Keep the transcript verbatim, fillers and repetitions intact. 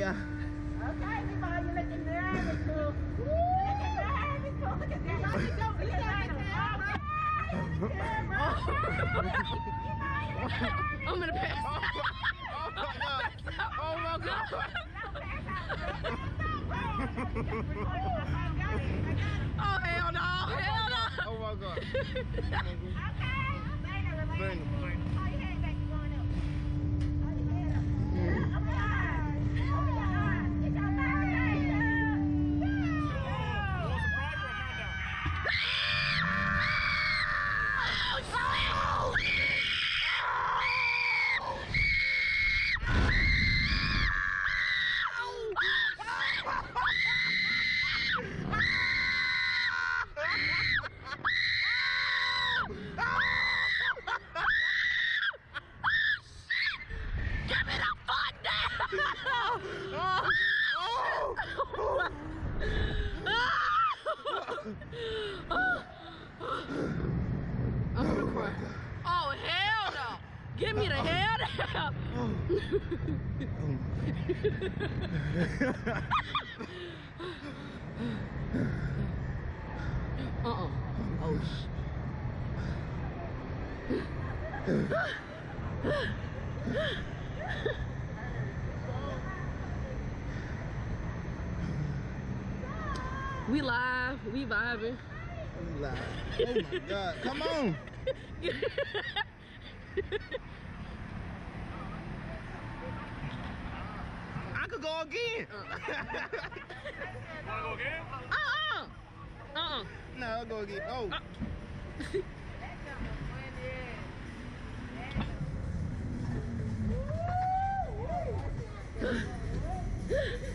Yeah. Okay, before you looking nervous, too. You looking nervous, too. Look at that. Look at that. Look at that. I'm gonna pass. Oh my god. Oh hell no! Hell no! Oh my god. Okay. Burn it. Hold your head back. You're going up. Hold your head up. Open your eyes. Open your eyes. Get your eyes. I'm gonna cry. Oh hell no! Give me the hell down! Uh-uh. Oh shit. We live, we vibing. We live. Oh my god. Come on. I could go again. Wanna go again? Uh-uh. Uh-uh. No, I'll go again. Oh. Uh